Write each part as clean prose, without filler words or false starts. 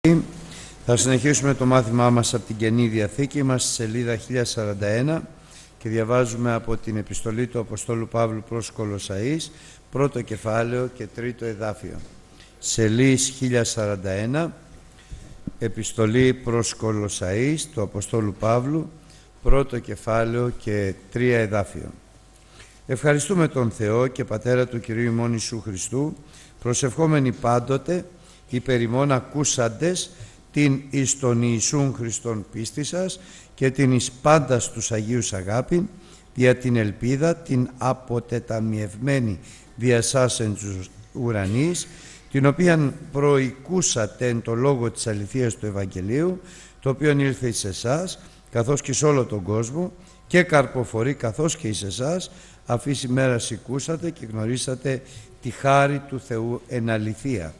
Θα συνεχίσουμε το μάθημά μας από την Καινή Διαθήκη μας, στη σελίδα 1041 και διαβάζουμε από την επιστολή του Αποστόλου Παύλου προς Κολοσσαείς, πρώτο κεφάλαιο και τρίτο εδάφιο. Σελίδα 1041, επιστολή προς Κολοσσαείς του Αποστόλου Παύλου, πρώτο κεφάλαιο και τρία εδάφιο. Ευχαριστούμε τον Θεό και Πατέρα του Κυρίου ημών Ιησού Χριστού, προσευχόμενοι πάντοτε υπερ ημών ακούσαντες την εις τον Ιησούν Χριστόν πίστη σας και την εις πάντας τους Αγίους αγάπη, δια την ελπίδα την αποτεταμιευμένη δια σας εν τους ουρανείς, την οποίαν προοικούσατε εν το λόγο της αληθείας του Ευαγγελίου, το οποίο ήλθε εις εσάς, καθώς και σε όλο τον κόσμο, και καρποφορεί καθώς και εις εσάς, αφής ημέρας οικούσατε και γνωρίσατε τη χάρη του Θεού εν αληθεία.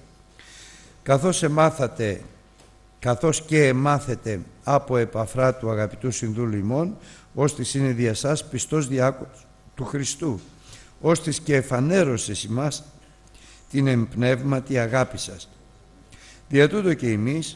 Καθώς και εμάθετε από Επαφρά του αγαπητού συνδούλου ημών, ώστις είναι δια σας πιστός διάκονος του Χριστού, ώστις και εφανέρωσε ημάς την εμπνεύματη αγάπη σας. Δια τούτο και εμείς,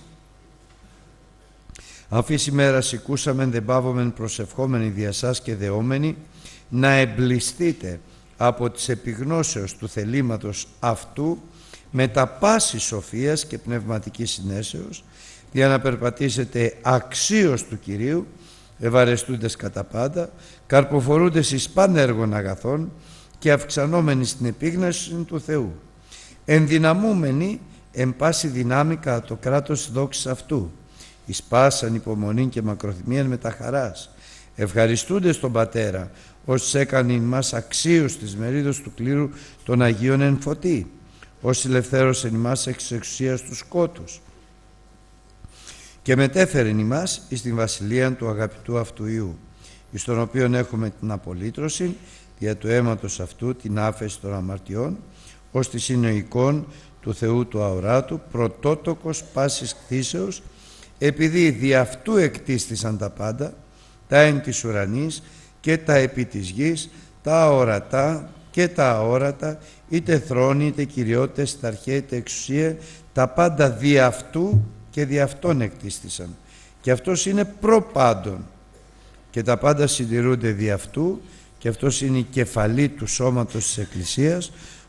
αφής ημέρας οικούσαμεν, δεν παύομεν προσευχόμενοι δια σας και δεόμενοι, να εμπληστείτε από τις επιγνώσεως του θελήματος αυτού με τα πάση σοφίας και πνευματικής συνέσεως, για να περπατήσετε αξίως του Κυρίου, ευαρεστούντες κατά πάντα, καρποφορούντες εις πάνεργων αγαθών και αυξανόμενοι στην επίγνωση του Θεού, ενδυναμούμενοι εν πάση δυνάμει κατά το κράτος δόξης αυτού, εις πάσαν υπομονήν και μακροθυμίαν με τα χαράς, ευχαριστούντες τον Πατέρα, ως έκανε ημάς αξίους της μερίδος του κλήρου των Αγίων εν φωτί, ως ελευθέρωσεν ημάς εξ εξουσίας του σκότους και μετέφερεν ημάς εις την βασιλεία του αγαπητού αυτού Υιού, εις τον οποίον έχουμε την απολύτρωση δια του αίματος αυτού, την άφεση των αμαρτιών, ως της είναι ο εικόν του Θεού του αοράτου, πρωτότοκος πάσης κτίσεως, επειδή δι' αυτού εκτίστησαν τα πάντα, τα εν της ουρανής και τα επί της γης, τα ορατά και τα αόρατα, είτε θρόνοι, είτε κυριότητες, είτε αρχαία, είτε εξουσία, τα πάντα δι' αυτού και δι' αυτόν εκτίστησαν. Και αυτός είναι προπάντων και τα πάντα συντηρούνται δι' αυτού, και αυτός είναι η κεφαλή του σώματος της Εκκλησίας,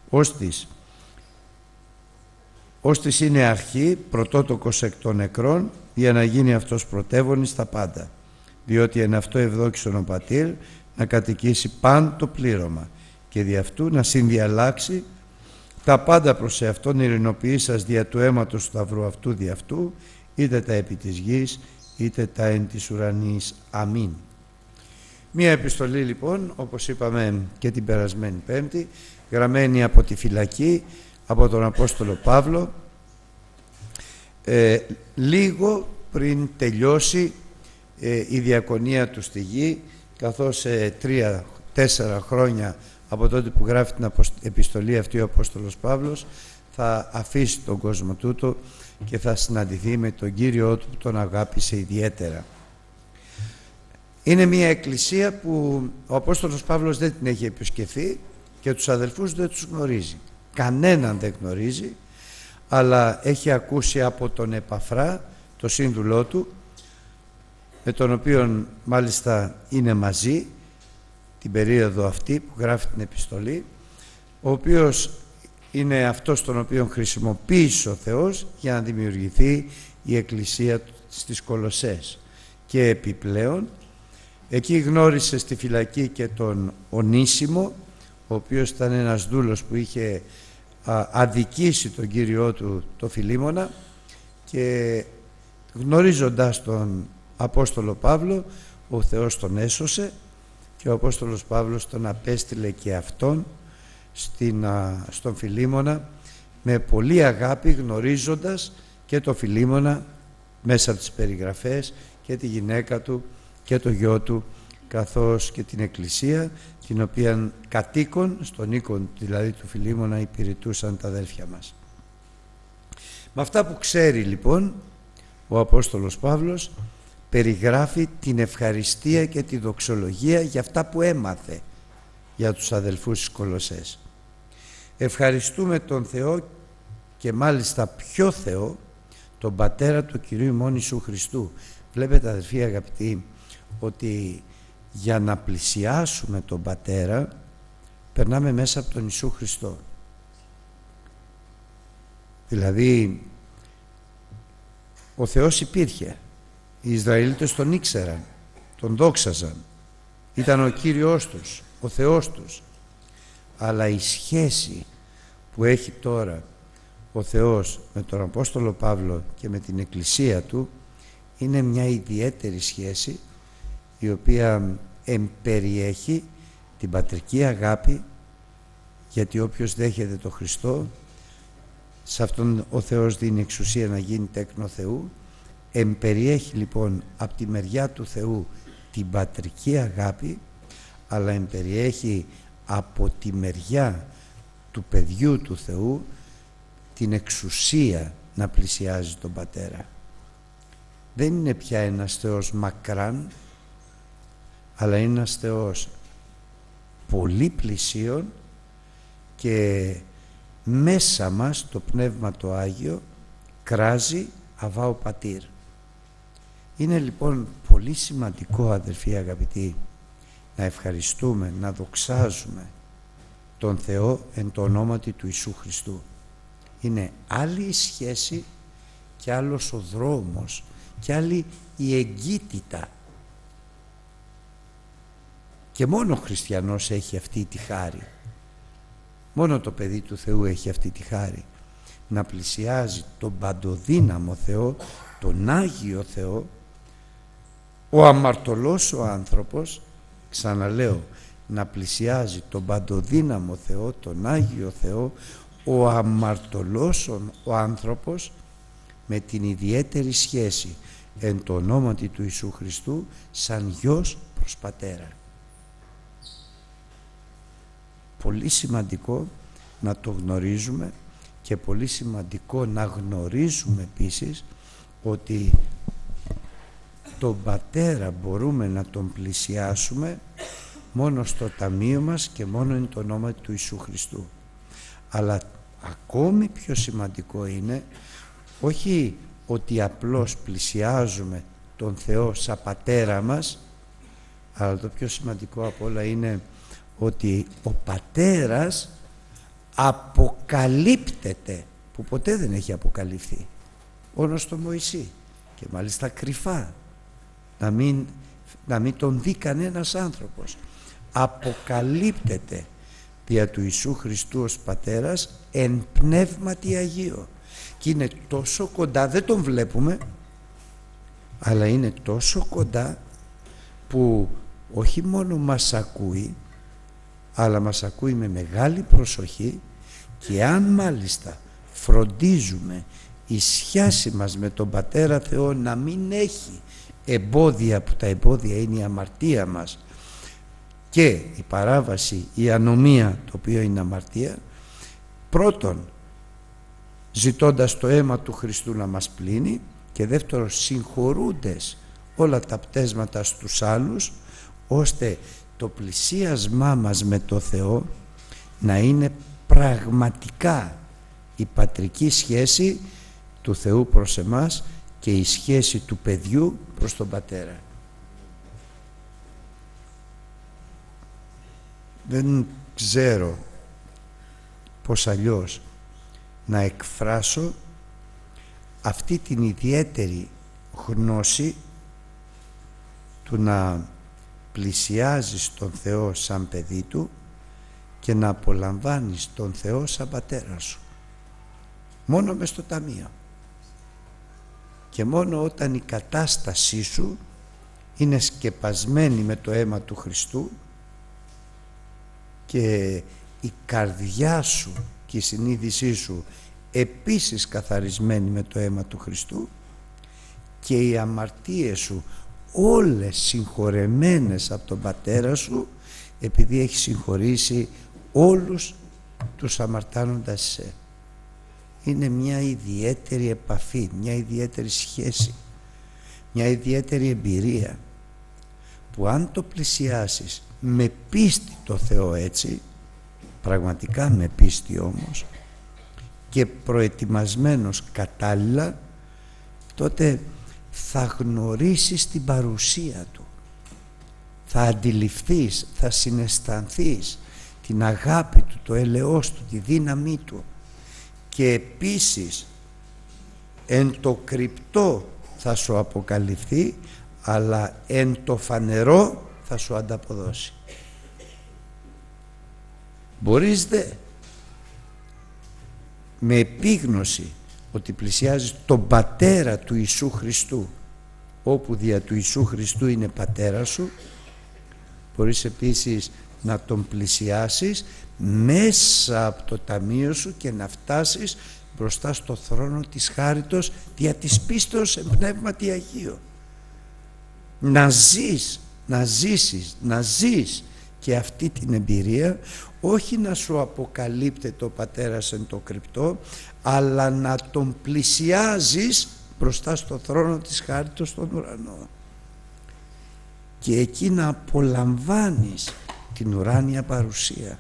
ώστις είναι αρχή, πρωτότοκος εκ των νεκρών, για να γίνει αυτός πρωτεύων εις τα πάντα. Διότι εν αυτό ευδόξον ο Πατήρ να κατοικήσει παν το πλήρωμα και δι' αυτού να συνδιαλλάξει τα πάντα προς εαυτόν, ειρηνοποιήσας δια του αίματος του σταυρού αυτού δι' αυτού, είτε τα επί της γης είτε τα εν της ουρανής. Αμήν. Μία επιστολή λοιπόν, όπως είπαμε και την περασμένη Πέμπτη, γραμμένη από τη φυλακή από τον Απόστολο Παύλο, λίγο πριν τελειώσει η διακονία του στη γη, καθώς 3-4 χρόνια από τότε που γράφει την επιστολή αυτή ο Απόστολος Παύλος θα αφήσει τον κόσμο τούτο και θα συναντηθεί με τον Κύριό του που τον αγάπησε ιδιαίτερα. Είναι μια εκκλησία που ο Απόστολος Παύλος δεν την έχει επισκεφθεί και τους αδελφούς δεν τους γνωρίζει. Κανέναν δεν γνωρίζει, αλλά έχει ακούσει από τον Επαφρά, το σύνδουλό του, με τον οποίο μάλιστα είναι μαζί την περίοδο αυτή που γράφει την επιστολή, ο οποίος είναι αυτός τον οποίο χρησιμοποίησε ο Θεός για να δημιουργηθεί η εκκλησία στις Κολοσσές. Και επιπλέον εκεί γνώρισε στη φυλακή και τον Ονήσιμο, ο οποίος ήταν ένας δούλος που είχε αδικήσει τον Κύριό του το Φιλίμωνα, και γνωρίζοντας τον Απόστολο Παύλο ο Θεός τον έσωσε και ο Απόστολος Παύλος τον απέστειλε και αυτόν στον Φιλίμωνα με πολύ αγάπη, γνωρίζοντας και το Φιλίμωνα μέσα από τις περιγραφές και τη γυναίκα του και το γιο του, καθώς και την εκκλησία την οποία κατοίκον στον οίκον δηλαδή του Φιλίμωνα υπηρετούσαν τα αδέλφια μας. Με αυτά που ξέρει λοιπόν ο Απόστολος Παύλος περιγράφει την ευχαριστία και τη δοξολογία για αυτά που έμαθε για τους αδελφούς της Κολοσσές. Ευχαριστούμε τον Θεό, και μάλιστα πιο Θεό, τον Πατέρα του Κυρίου ημών Ιησού Χριστού. Βλέπετε αδελφοί αγαπητοί, ότι για να πλησιάσουμε τον Πατέρα περνάμε μέσα από τον Ιησού Χριστό. Δηλαδή ο Θεός υπήρχε, οι Ισραηλίτες τον ήξεραν, τον δόξαζαν, ήταν ο Κύριος τους, ο Θεός τους, αλλά η σχέση που έχει τώρα ο Θεός με τον Απόστολο Παύλο και με την Εκκλησία του είναι μια ιδιαίτερη σχέση, η οποία εμπεριέχει την πατρική αγάπη, γιατί όποιος δέχεται τον Χριστό, σε αυτόν ο Θεός δίνει εξουσία να γίνει τέκνο Θεού. Εμπεριέχει λοιπόν από τη μεριά του Θεού την πατρική αγάπη, αλλά εμπεριέχει από τη μεριά του παιδιού του Θεού την εξουσία να πλησιάζει τον Πατέρα. Δεν είναι πια ένας Θεός μακράν, αλλά είναι ένας Θεός πολύ πλησίον, και μέσα μας το Πνεύμα το Άγιο κράζει Αβά ο Πατήρ. Είναι λοιπόν πολύ σημαντικό, αδελφοί αγαπητοί, να ευχαριστούμε, να δοξάζουμε τον Θεό εν το ονόματι του Ιησού Χριστού. Είναι άλλη η σχέση και άλλος ο δρόμος και άλλη η εγκύτητα. Και μόνο ο χριστιανός έχει αυτή τη χάρη. Μόνο το παιδί του Θεού έχει αυτή τη χάρη. Να πλησιάζει τον παντοδύναμο Θεό, τον Άγιο Θεό. Ο αμαρτωλός ο άνθρωπος, ξαναλέω, να πλησιάζει τον παντοδύναμο Θεό, τον Άγιο Θεό, ο αμαρτωλός ο άνθρωπος, με την ιδιαίτερη σχέση εν το ονόματι του Ιησού Χριστού, σαν γιος προς πατέρα. Πολύ σημαντικό να το γνωρίζουμε, και πολύ σημαντικό να γνωρίζουμε επίσης ότι τον Πατέρα μπορούμε να τον πλησιάσουμε μόνο στο ταμείο μας και μόνο εν το όνομα του Ιησού Χριστού. Αλλά ακόμη πιο σημαντικό είναι όχι ότι απλώς πλησιάζουμε τον Θεό σαν Πατέρα μας, αλλά το πιο σημαντικό απ' όλα είναι ότι ο Πατέρας αποκαλύπτεται, που ποτέ δεν έχει αποκαλυφθεί, μόνο στο Μωυσή, και μάλιστα κρυφά, να μην τον δει κανένας άνθρωπος. Αποκαλύπτεται δια του Ιησού Χριστού ως Πατέρας εν πνεύματι Αγίο, και είναι τόσο κοντά, δεν τον βλέπουμε, αλλά είναι τόσο κοντά που όχι μόνο μας ακούει, αλλά μας ακούει με μεγάλη προσοχή, και αν μάλιστα φροντίζουμε η σχέση μας με τον Πατέρα Θεό να μην έχει εμπόδια, που τα εμπόδια είναι η αμαρτία μας και η παράβαση, η ανομία, το οποίο είναι αμαρτία, πρώτον ζητώντας το αίμα του Χριστού να μας πλύνει, και δεύτερον συγχωρούντες όλα τα πτέσματα στους άλλους, ώστε το πλησίασμά μας με το Θεό να είναι πραγματικά η πατρική σχέση του Θεού προς εμάς και η σχέση του παιδιού προς τον Πατέρα. Δεν ξέρω πώς αλλιώς να εκφράσω αυτή την ιδιαίτερη γνώση του να πλησιάζεις τον Θεό σαν παιδί του και να απολαμβάνεις τον Θεό σαν πατέρα σου, μόνο μες στο ταμείο, και μόνο όταν η κατάστασή σου είναι σκεπασμένη με το αίμα του Χριστού και η καρδιά σου και η συνείδησή σου επίσης καθαρισμένη με το αίμα του Χριστού και οι αμαρτίες σου όλες συγχωρεμένες από τον Πατέρα σου, επειδή έχει συγχωρήσει όλους τους αμαρτάνοντας σε. Είναι μια ιδιαίτερη επαφή, μια ιδιαίτερη σχέση, μια ιδιαίτερη εμπειρία, που αν το πλησιάσεις με πίστη το Θεό έτσι, πραγματικά με πίστη όμως, και προετοιμασμένος κατάλληλα, τότε θα γνωρίσεις την παρουσία Του, θα αντιληφθείς, θα συναισθανθείς την αγάπη Του, το έλεος Του, τη δύναμή Του, και επίσης εν το κρυπτό θα σου αποκαλυφθεί, αλλά εν το φανερό θα σου ανταποδώσει. Μπορείς δε με επίγνωση ότι πλησιάζεις τον Πατέρα του Ιησού Χριστού, όπου δια του Ιησού Χριστού είναι Πατέρα σου, μπορείς επίσης να Τον πλησιάσεις μέσα από το ταμείο σου και να φτάσεις μπροστά στο θρόνο της χάριτος δια της πίστεως εν πνεύματι Αγίο. Να ζεις, να ζήσεις, να ζεις και αυτή την εμπειρία, όχι να σου αποκαλύπτεται ο Πατέρας εν το κρυπτό, αλλά να Τον πλησιάζεις μπροστά στο θρόνο της χάριτος στον ουρανό, και εκεί να απολαμβάνεις την ουράνια παρουσία,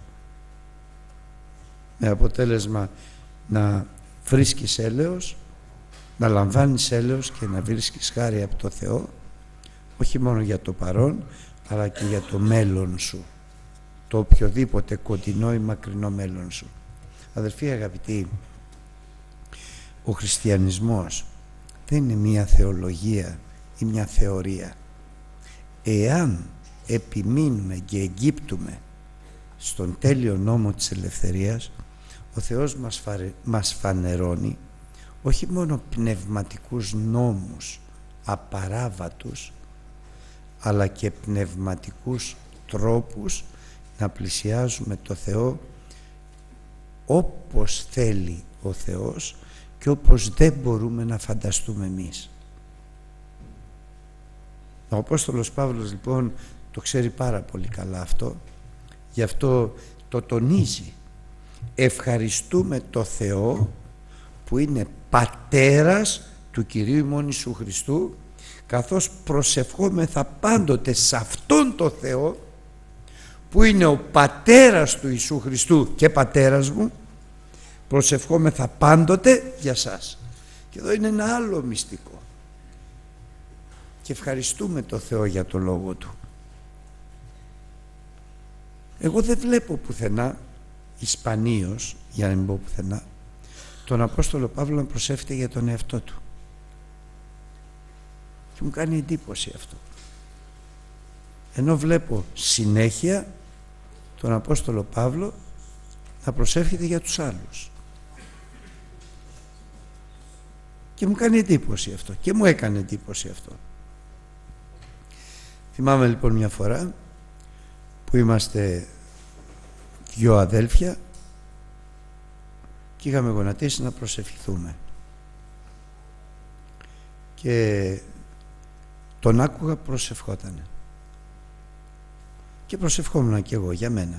με αποτέλεσμα να βρίσκεις έλεος, να λαμβάνεις έλεος και να βρίσκεις χάρη από το Θεό, όχι μόνο για το παρόν αλλά και για το μέλλον σου, το οποιοδήποτε κοντινό ή μακρινό μέλλον σου. Αδελφοί αγαπητοί, ο χριστιανισμός δεν είναι μια θεολογία ή μια θεωρία. Εάν επιμείνουμε και εγκύπτουμε στον τέλειο νόμο της ελευθερίας, ο Θεός μας φανερώνει όχι μόνο πνευματικούς νόμους απαράβατους, αλλά και πνευματικούς τρόπους να πλησιάζουμε το Θεό όπως θέλει ο Θεός και όπως δεν μπορούμε να φανταστούμε εμείς. Ο Απόστολος Παύλος λοιπόν το ξέρει πάρα πολύ καλά αυτό, γι' αυτό το τονίζει. Ευχαριστούμε το Θεό που είναι Πατέρας του Κυρίου ημών Ιησού Χριστού, καθώς προσευχόμεθα πάντοτε σε αυτόν το Θεό που είναι ο Πατέρας του Ιησού Χριστού και Πατέρας μου, προσευχόμεθα πάντοτε για σας. Και εδώ είναι ένα άλλο μυστικό, και ευχαριστούμε το Θεό για το Λόγο Του. Εγώ δεν βλέπω πουθενά, ισπανίως, για να μην πω πουθενά, τον Απόστολο Παύλο να προσεύχεται για τον εαυτό του, και μου κάνει εντύπωση αυτό, ενώ βλέπω συνέχεια τον Απόστολο Παύλο να προσεύχεται για τους άλλους, και μου κάνει εντύπωση αυτό, και μου έκανε εντύπωση αυτό. Θυμάμαι λοιπόν μια φορά που είμαστε δυο αδέλφια και είχαμε γονατίσει να προσευχηθούμε, και τον άκουγα προσευχότανε και προσευχόμουν και εγώ για μένα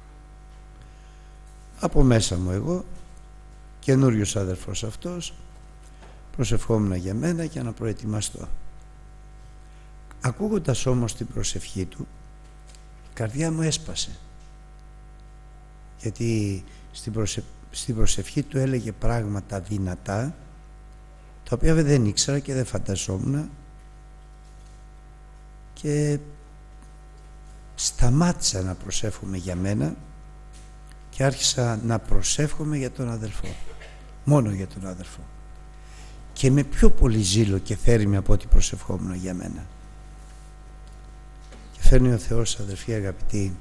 από μέσα μου. Εγώ, καινούριος αδελφός αυτός, προσευχόμουν για μένα για να προετοιμαστώ. Ακούγοντας όμως την προσευχή του, η καρδιά μου έσπασε, γιατί στην προσευχή του έλεγε πράγματα δυνατά, τα οποία δεν ήξερα και δεν φανταζόμουν, και σταμάτησα να προσεύχομαι για μένα και άρχισα να προσεύχομαι για τον αδελφό, μόνο για τον αδελφό, και με πιο πολύ ζήλο και θέρμη από ό,τι προσευχόμουν για μένα. Και φέρνει ο Θεός, αδελφοί αγαπητοί,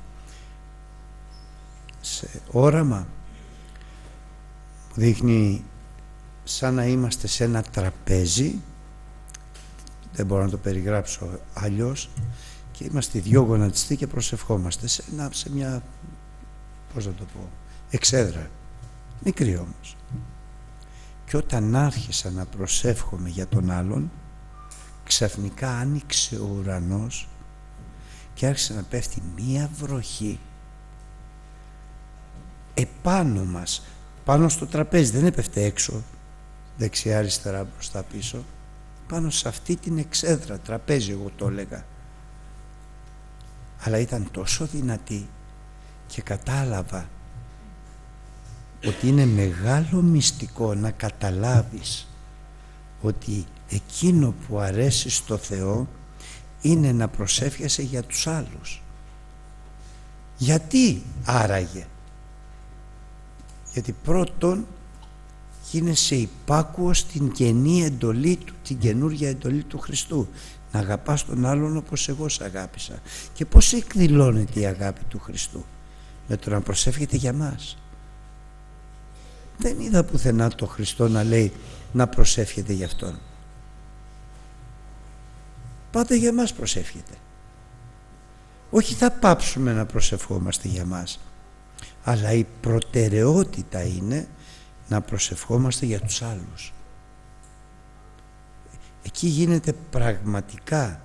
σε όραμα που δείχνει σαν να είμαστε σε ένα τραπέζι, δεν μπορώ να το περιγράψω αλλιώς, και είμαστε δυο γονατιστοί και προσευχόμαστε σε μια, πώς να το πω, εξέδρα, μικρή όμως. Και όταν άρχισα να προσεύχομαι για τον άλλον, ξαφνικά άνοιξε ο ουρανός και άρχισε να πέφτει μία βροχή επάνω μας, πάνω στο τραπέζι. Δεν έπεφτε έξω, δεξιά αριστερά μπροστά πίσω, πάνω σε αυτή την εξέδρα, τραπέζι εγώ το έλεγα, αλλά ήταν τόσο δυνατή και κατάλαβα ότι είναι μεγάλο μυστικό να καταλάβεις ότι εκείνο που αρέσει στο Θεό είναι να προσεύχεσαι για τους άλλους. Γιατί άραγε? Γιατί πρώτον γίνεσαι υπάκουος στην καινή εντολή του, την καινούργια εντολή του Χριστού, να αγαπάς τον άλλον όπως εγώ σε αγάπησα. Και πώς εκδηλώνεται η αγάπη του Χριστού? Με το να προσεύχεται για μας. Δεν είδα πουθενά το Χριστό να λέει να προσεύχεται για Αυτόν. Πάντα για μας προσεύχεται. Όχι θα πάψουμε να προσευχόμαστε για μας, αλλά η προτεραιότητα είναι να προσευχόμαστε για τους άλλους. Εκεί γίνεται πραγματικά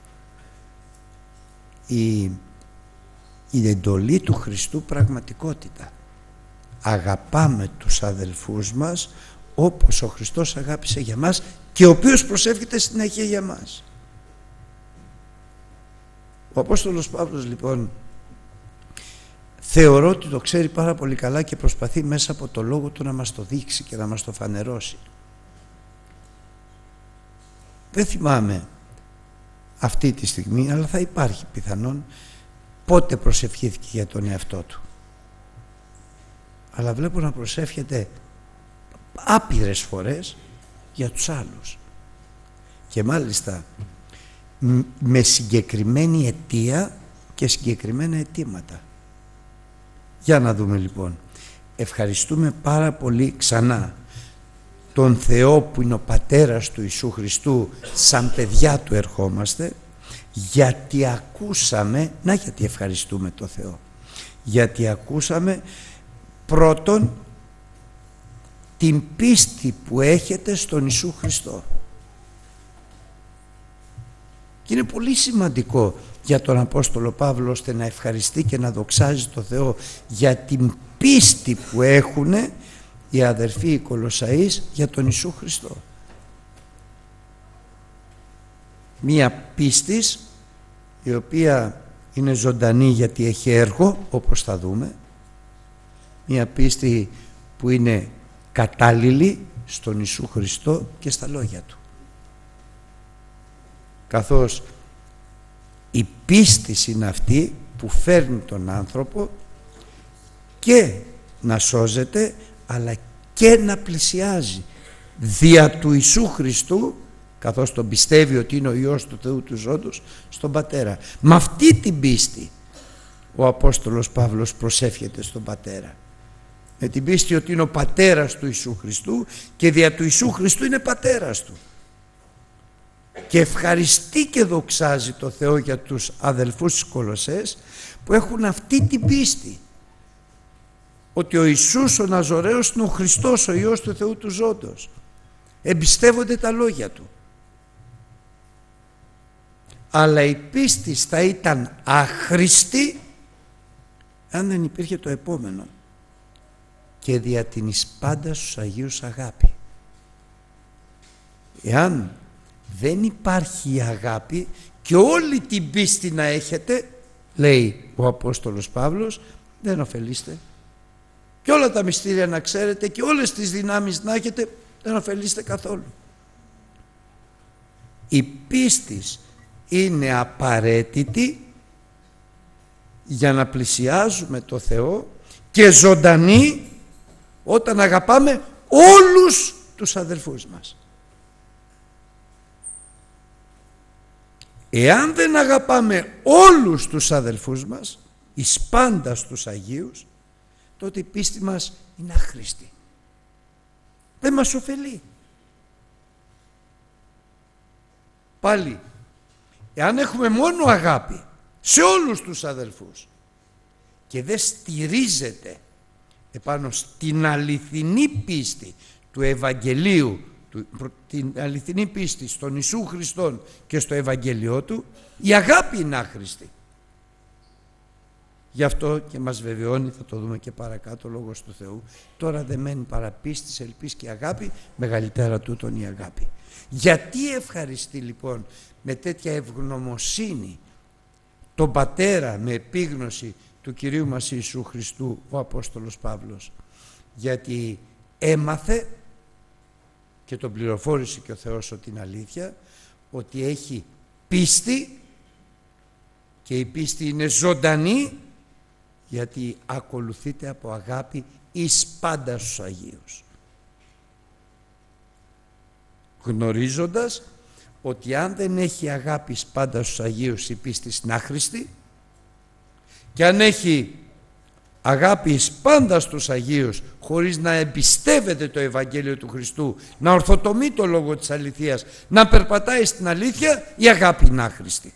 η εντολή του Χριστού πραγματικότητα. Αγαπάμε τους αδελφούς μας όπως ο Χριστός αγάπησε για μας και ο οποίος προσεύχεται συνέχεια για μας. Ο Απόστολος Παύλος λοιπόν θεωρώ ότι το ξέρει πάρα πολύ καλά και προσπαθεί μέσα από το λόγο του να μας το δείξει και να μας το φανερώσει. Δεν θυμάμαι αυτή τη στιγμή, αλλά θα υπάρχει πιθανόν πότε προσευχήθηκε για τον εαυτό του. Αλλά βλέπω να προσεύχεται άπειρες φορές για τους άλλους. Και μάλιστα με συγκεκριμένη αιτία και συγκεκριμένα αιτήματα. Για να δούμε λοιπόν. Ευχαριστούμε πάρα πολύ ξανά τον Θεό που είναι ο Πατέρας του Ιησού Χριστού, σαν παιδιά του ερχόμαστε, γιατί ακούσαμε, να γιατί ευχαριστούμε τον Θεό, γιατί ακούσαμε πρώτον την πίστη που έχετε στον Ιησού Χριστό. Και είναι πολύ σημαντικό για τον Απόστολο Παύλο ώστε να ευχαριστεί και να δοξάζει τον Θεό για την πίστη που έχουν οι αδερφοί οι Κολοσσαείς για τον Ιησού Χριστό. Μία πίστης η οποία είναι ζωντανή γιατί έχει έργο, όπως θα δούμε. Μία πίστη που είναι κατάλληλη στον Ιησού Χριστό και στα λόγια Του. Καθώς η πίστη είναι αυτή που φέρνει τον άνθρωπο και να σώζεται αλλά και να πλησιάζει δια του Ιησού Χριστού, καθώς τον πιστεύει ότι είναι ο Υιός του Θεού του Ζώντος, στον Πατέρα. Με αυτή την πίστη ο Απόστολος Παύλος προσεύχεται στον Πατέρα. Με την πίστη ότι είναι ο Πατέρας του Ιησού Χριστού και δια του Ιησού Χριστού είναι Πατέρας του. Και ευχαριστεί και δοξάζει το Θεό για τους αδελφούς της Κολοσσές που έχουν αυτή την πίστη ότι ο Ιησούς ο Ναζωραίος είναι ο Χριστός, ο Υιός του Θεού του Ζώντος. Εμπιστεύονται τα λόγια Του. Αλλά η πίστη θα ήταν άχρηστη αν δεν υπήρχε το επόμενο, και δια την εις πάντα στους Αγίους αγάπη. Εάν δεν υπάρχει η αγάπη και όλη την πίστη να έχετε, λέει ο Απόστολος Παύλος, δεν ωφελείστε. Και όλα τα μυστήρια να ξέρετε και όλες τις δυνάμεις να έχετε, δεν ωφελείστε καθόλου. Η πίστη είναι απαραίτητη για να πλησιάζουμε το Θεό και ζωντανή όταν αγαπάμε όλους τους αδελφούς μας. Εάν δεν αγαπάμε όλους τους αδελφούς μας, εις πάντα στους Αγίους, τότε η πίστη μας είναι άχρηστη. Δεν μας ωφελεί. Πάλι, εάν έχουμε μόνο αγάπη σε όλους τους αδελφούς και δεν στηρίζεται επάνω στην αληθινή πίστη του Ευαγγελίου, την αληθινή πίστη στον Ιησού Χριστόν και στο Ευαγγέλιό Του, η αγάπη είναι άχρηστη. Γι' αυτό και μας βεβαιώνει, θα το δούμε και παρακάτω, Λόγος του Θεού, τώρα δεν μένει παρά πίστης, ελπίς και αγάπη, μεγαλύτερα τούτον η αγάπη. Γιατί ευχαριστεί λοιπόν με τέτοια ευγνωμοσύνη τον Πατέρα με επίγνωση του Κυρίου μας Ιησού Χριστού ο Απόστολος Παύλος? Γιατί έμαθε και τον πληροφόρησε και ο Θεός ότι είναι αλήθεια, ότι έχει πίστη και η πίστη είναι ζωντανή γιατί ακολουθείται από αγάπη εις πάντα στους Αγίους. Γνωρίζοντας ότι αν δεν έχει αγάπη εις πάντα στους Αγίους η πίστη είναι άχρηστη, και αν έχει αγάπη εις πάντα στους Αγίους χωρίς να εμπιστεύεται το Ευαγγέλιο του Χριστού, να ορθοτομεί το λόγο της αληθείας, να περπατάει στην αλήθεια, η αγάπη είναι άχρηστη.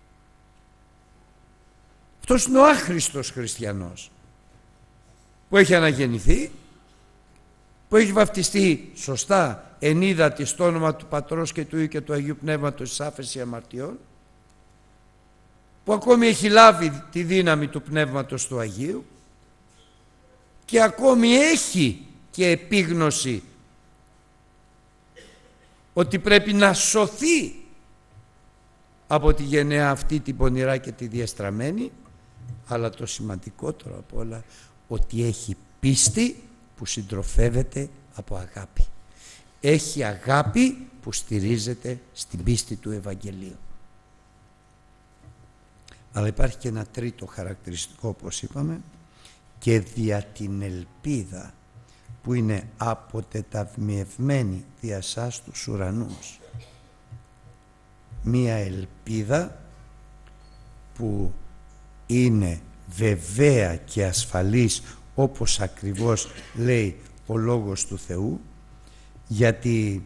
Αυτός είναι ο άχρηστος χριστιανός που έχει αναγεννηθεί, που έχει βαφτιστεί σωστά ενίδατη στο όνομα του Πατρός και του Υιού και του Αγίου Πνεύματος της άφεσης αμαρτιών, που ακόμη έχει λάβει τη δύναμη του Πνεύματος του Αγίου και ακόμη έχει και επίγνωση ότι πρέπει να σωθεί από τη γενεά αυτή την πονηρά και τη διαστραμμένη, αλλά το σημαντικότερο απ' όλα ότι έχει πίστη που συντροφεύεται από αγάπη. Έχει αγάπη που στηρίζεται στην πίστη του Ευαγγελίου. Αλλά υπάρχει και ένα τρίτο χαρακτηριστικό, όπως είπαμε, και δια την ελπίδα που είναι αποτεταυμιευμένη δια σας τους ουρανούς. Μία ελπίδα που είναι βεβαία και ασφαλής, όπως ακριβώς λέει ο Λόγος του Θεού, γιατί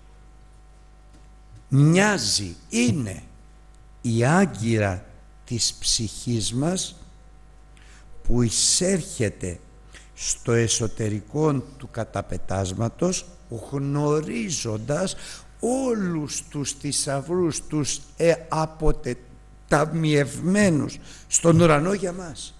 μοιάζει, είναι η άγκυρα της ψυχής μας που εισέρχεται στο εσωτερικό του καταπετάσματος, γνωρίζοντας όλους τους θησαυρούς, τους αποτεταμιευμένους στον ουρανό για μας.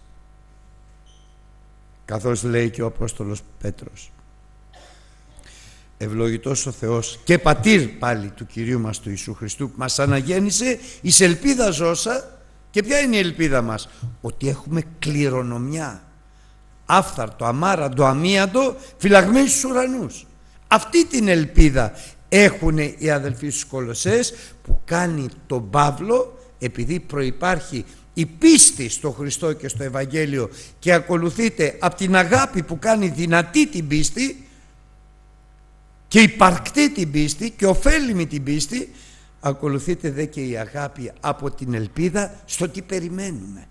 Καθώς λέει και ο Απόστολος Πέτρος, ευλογητός ο Θεός και Πατήρ πάλι του Κυρίου μας του Ιησού Χριστού, που μας αναγέννησε εις ελπίδα ζώσα. Και ποια είναι η ελπίδα μας? Ότι έχουμε κληρονομιά, άφθαρτο, αμάραντο, αμίαντο, φυλαγμένη στους ουρανούς. Αυτή την ελπίδα έχουν οι αδελφοί στους Κολοσσές, που κάνει τον Παύλο, επειδή προϋπάρχει η πίστη στο Χριστό και στο Ευαγγέλιο και ακολουθείται από την αγάπη που κάνει δυνατή την πίστη και υπαρκτή την πίστη και ωφέλιμη την πίστη, ακολουθείται δε και η αγάπη από την ελπίδα στο τι περιμένουμε.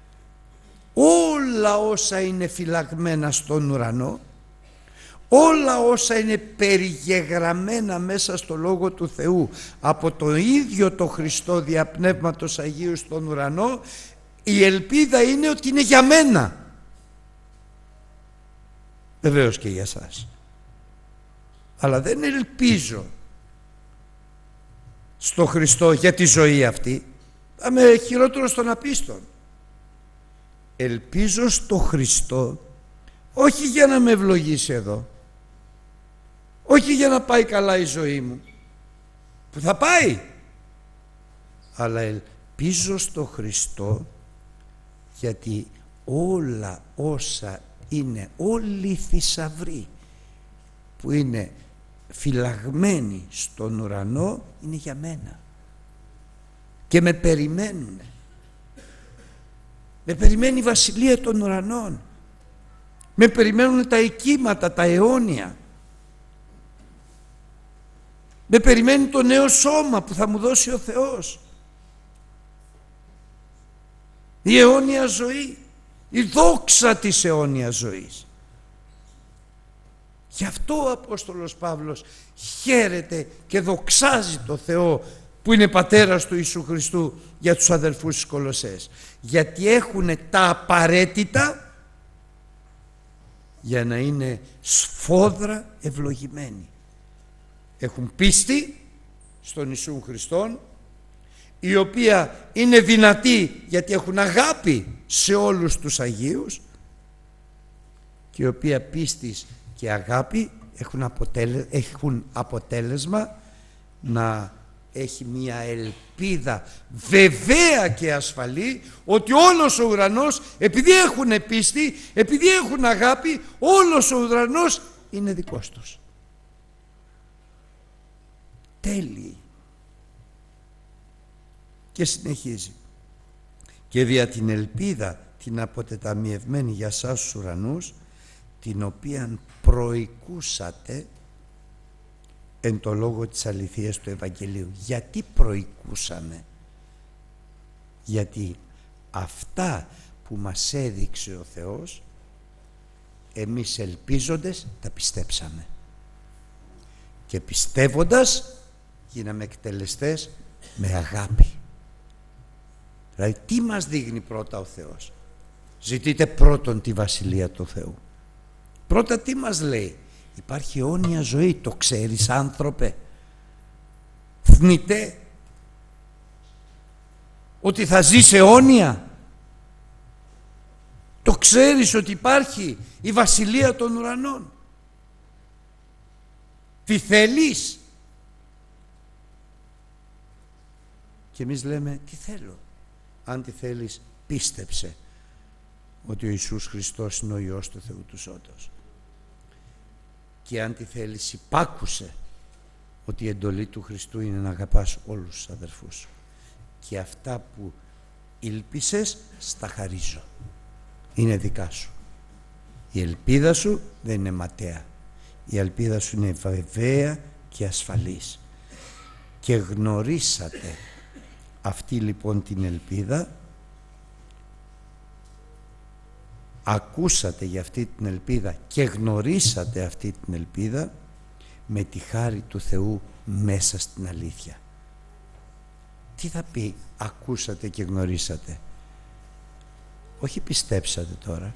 Όλα όσα είναι φυλαγμένα στον ουρανό, όλα όσα είναι περιγεγραμμένα μέσα στο Λόγο του Θεού από το ίδιο το Χριστό δια Πνεύματος Αγίου στον ουρανό, η ελπίδα είναι ότι είναι για μένα. Βεβαίως και για σας. Αλλά δεν ελπίζω στο Χριστό για τη ζωή αυτή, θα είμαι χειρότερος των απίστων. Ελπίζω στο Χριστό όχι για να με ευλογήσει εδώ, όχι για να πάει καλά η ζωή μου, που θα πάει, αλλά ελπίζω στο Χριστό γιατί όλα όσα είναι, όλοι οι θησαυροί που είναι φυλαγμένοι στον ουρανό είναι για μένα και με περιμένουν. Με περιμένει η βασιλεία των ουρανών, με περιμένουν τα οικίματα, τα αιώνια, με περιμένει το νέο σώμα που θα μου δώσει ο Θεός, η αιώνια ζωή, η δόξα της αιώνιας ζωής. Γι' αυτό ο Απόστολος Παύλος χαίρεται και δοξάζει το Θεό που είναι πατέρας του Ιησού Χριστού για τους αδελφούς της Κολοσσές, γιατί έχουν τα απαραίτητα για να είναι σφόδρα ευλογημένοι. Έχουν πίστη στον Ιησού Χριστόν, η οποία είναι δυνατή γιατί έχουν αγάπη σε όλους τους Αγίους, και η οποία πίστης και αγάπη έχουν αποτέλεσμα να έχει μια ελπίδα βεβαία και ασφαλή ότι όλος ο ουρανός, επειδή έχουν πίστη, επειδή έχουν αγάπη, όλος ο ουρανός είναι δικός τους. τέλειοι. Και συνεχίζει. Και δια την ελπίδα την αποτεταμιευμένη για σας στους ουρανούς, την οποίαν προοικούσατε εν το λόγο της αληθείας του Ευαγγελίου. Γιατί προοικούσαμε? Γιατί αυτά που μας έδειξε ο Θεός, εμείς ελπίζοντες τα πιστέψαμε. Και πιστεύοντας γίναμε εκτελεστές με αγάπη. Δηλαδή τι μας δείχνει πρώτα ο Θεός? Ζητείτε πρώτον τη Βασιλεία του Θεού. Πρώτα τι μας λέει? Υπάρχει αιώνια ζωή. Το ξέρεις, άνθρωπε? Θνητέ ότι θα ζεις αιώνια? Το ξέρεις ότι υπάρχει η Βασιλεία των ουρανών? Τι θέλεις? Και εμείς λέμε τι θέλω. Αν τι θέλεις, πίστεψε ότι ο Ιησούς Χριστός είναι ο Υιός του Θεού του Σώτος. Και αν τι θέλεις, υπάκουσε ότι η εντολή του Χριστού είναι να αγαπάς όλους τους αδερφούς σου. Και αυτά που ήλπισες στα χαρίζω. Είναι δικά σου. Η ελπίδα σου δεν είναι ματαία. Η ελπίδα σου είναι βεβαία και ασφαλής. Και γνωρίσατε αυτή λοιπόν την ελπίδα, ακούσατε για αυτή την ελπίδα και γνωρίσατε αυτή την ελπίδα με τη χάρη του Θεού μέσα στην αλήθεια. Τι θα πει ακούσατε και γνωρίσατε? Όχι πιστέψατε τώρα,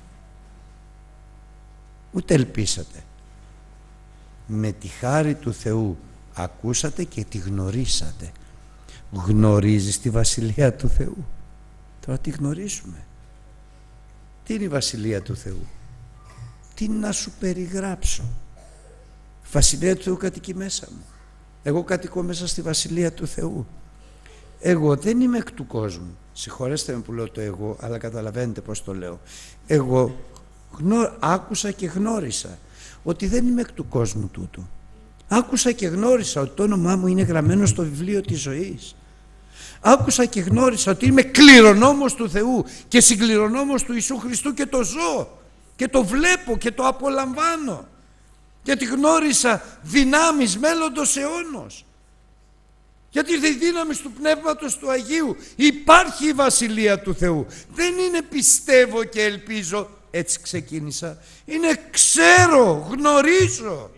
ούτε ελπίσατε. Με τη χάρη του Θεού ακούσατε και τη γνωρίσατε. Γνωρίζεις τη Βασιλεία του Θεού? Τώρα τι γνωρίζουμε? Τι είναι η Βασιλεία του Θεού? Τι να σου περιγράψω? Η Βασιλεία του Θεού κατοικεί μέσα μου. Εγώ κατοικώ μέσα στη Βασιλεία του Θεού. Εγώ δεν είμαι εκ του κόσμου. Συγχωρέστε με που λέω το εγώ, αλλά καταλαβαίνετε πως το λέω. Εγώ άκουσα και γνώρισα ότι δεν είμαι εκ του κόσμου τούτου. Άκουσα και γνώρισα ότι το όνομά μου είναι γραμμένο στο βιβλίο της ζωής. Άκουσα και γνώρισα ότι είμαι κληρονόμος του Θεού και συγκληρονόμος του Ιησού Χριστού και το ζω και το βλέπω και το απολαμβάνω. Γιατί γνώρισα δυνάμεις μέλλοντος αιώνος. Γιατί η δύναμη του Πνεύματος του Αγίου υπάρχει η Βασιλεία του Θεού. Δεν είναι πιστεύω και ελπίζω, έτσι ξεκίνησα. Είναι ξέρω, γνωρίζω.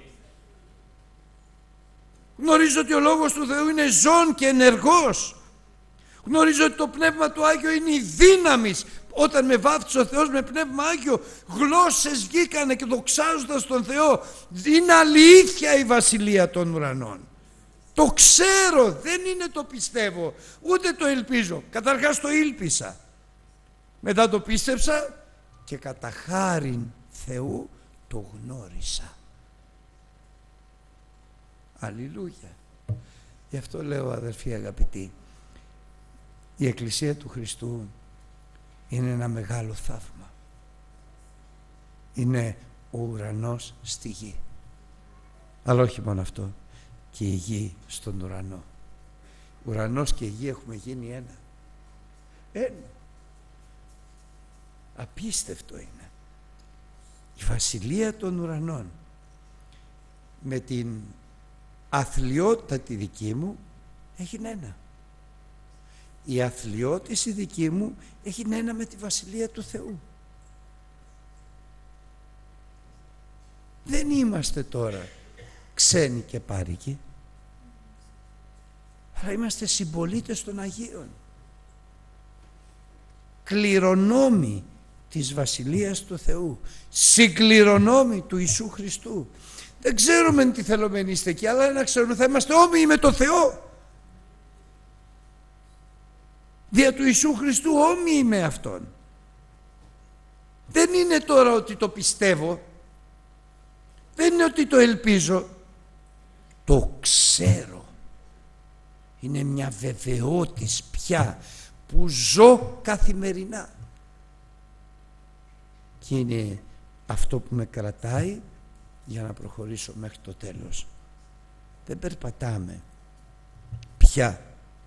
Γνωρίζω ότι ο Λόγος του Θεού είναι ζών και ενεργός. Γνωρίζω ότι το Πνεύμα του Άγιο είναι η δύναμη. Όταν με βάφτισε ο Θεός με Πνεύμα Άγιο, γλώσσες βγήκανε και δοξάζοντας τον Θεό. Είναι αλήθεια η Βασιλεία των ουρανών. Το ξέρω, δεν είναι το πιστεύω, ούτε το ελπίζω. Καταρχάς το ήλπισα. Μετά το πίστεψα και κατά χάριν Θεού το γνώρισα. Αλληλούια. Γι' αυτό λέω, αδερφοί αγαπητοί, η Εκκλησία του Χριστού είναι ένα μεγάλο θαύμα. Είναι ο ουρανός στη γη. Αλλά όχι μόνο αυτό, και η γη στον ουρανό. Ουρανός και η γη έχουμε γίνει ένα. Ένα. Απίστευτο είναι. Η Βασιλεία των ουρανών με την αθλιότητα τη δική μου έγινε ένα. Η αθλιότηση δική μου έγινε ένα με τη Βασιλεία του Θεού. Δεν είμαστε τώρα ξένοι και πάρικοι, αλλά είμαστε συμπολίτες των Αγίων, κληρονόμοι της Βασιλείας του Θεού, συγκληρονόμοι του Ιησού Χριστού. Δεν ξέρουμε τι θελωμένοι είστε εκεί, αλλά να ξέρουμε θα είμαστε όμοιοι με το Θεό. Δια του Ιησού Χριστού όμοιοι με Αυτόν. Δεν είναι τώρα ότι το πιστεύω, δεν είναι ότι το ελπίζω, το ξέρω. Είναι μια βεβαιότης πια που ζω καθημερινά. Και είναι αυτό που με κρατάει για να προχωρήσω μέχρι το τέλος. Δεν περπατάμε πια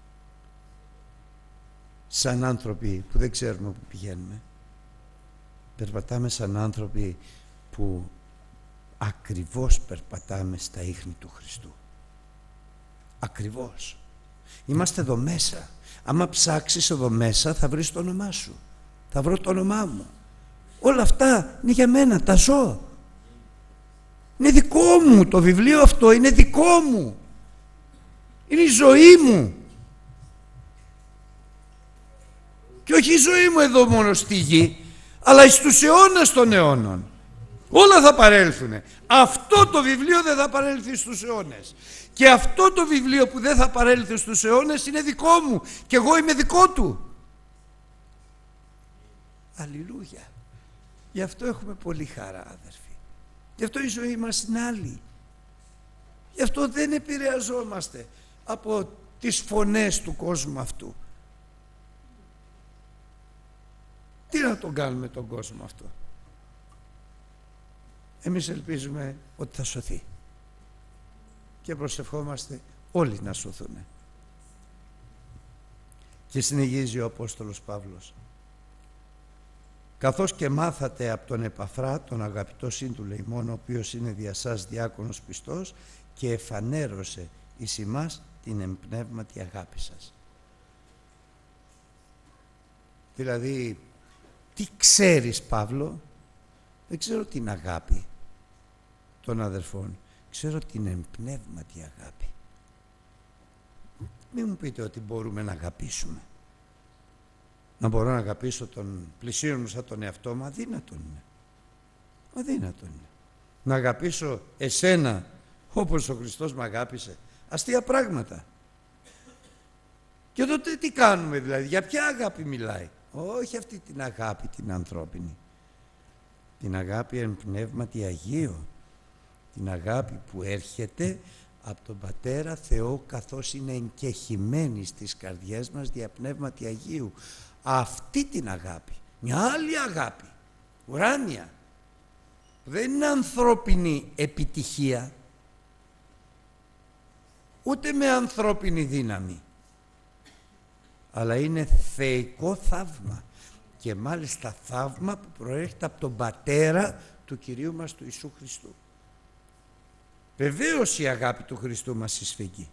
σαν άνθρωποι που δεν ξέρουμε που πηγαίνουμε. Περπατάμε σαν άνθρωποι που ακριβώς περπατάμε στα ίχνη του Χριστού. Ακριβώς. Είμαστε εδώ μέσα. Άμα ψάξεις εδώ μέσα θα βρεις το όνομά σου. Θα βρω το όνομά μου. Όλα αυτά είναι για μένα, τα ζω. Είναι δικό μου, το βιβλίο αυτό είναι δικό μου. Είναι η ζωή μου. Και όχι η ζωή μου εδώ μόνο στη γη, αλλά εις τους αιώνας των αιώνων. Όλα θα παρέλθουν. Αυτό το βιβλίο δεν θα παρέλθει στους αιώνες. Και αυτό το βιβλίο που δεν θα παρέλθει στους αιώνες είναι δικό μου. Και εγώ είμαι δικό του. Αλληλούια. Γι' αυτό έχουμε πολύ χαρά, αδερφοί. Γι' αυτό η ζωή μας είναι άλλη. Γι' αυτό δεν επηρεαζόμαστε από τις φωνές του κόσμου αυτού. Τι να τον κάνουμε τον κόσμο αυτό? Εμείς ελπίζουμε ότι θα σωθεί και προσευχόμαστε όλοι να σωθούν. Και συνεχίζει ο Απόστολος Παύλος: καθώς και μάθατε από τον Επαφρά, τον αγαπητό σύντου ημών, ο οποίος είναι δια σας διάκονος πιστός και εφανέρωσε εις ημάς την εμπνεύματη αγάπη σας. Δηλαδή, τι ξέρεις, Παύλο? Δεν ξέρω την αγάπη των αδερφών, ξέρω την εμπνεύματη αγάπη. Μην μου πείτε ότι μπορούμε να αγαπήσουμε. Να μπορώ να αγαπήσω τον πλησίον μου σαν τον εαυτό μου, αδύνατον είναι. Αδύνατον είναι. Να αγαπήσω εσένα όπως ο Χριστός με αγάπησε. Αστεία πράγματα. Και τότε τι κάνουμε δηλαδή? Για ποια αγάπη μιλάει? Όχι αυτή την αγάπη την ανθρώπινη. Την αγάπη εν πνεύματι Αγίο. Την αγάπη που έρχεται από τον Πατέρα Θεό, καθώς είναι εγκεχημένη στις καρδιές μας δια πνεύματι Αγίου. Αυτή την αγάπη, μια άλλη αγάπη, ουράνια, που δεν είναι ανθρώπινη επιτυχία, ούτε με ανθρώπινη δύναμη, αλλά είναι θεϊκό θαύμα, και μάλιστα θαύμα που προέρχεται από τον Πατέρα του Κυρίου μας του Ιησού Χριστού. Βεβαίως η αγάπη του Χριστού μας εισφυγεί,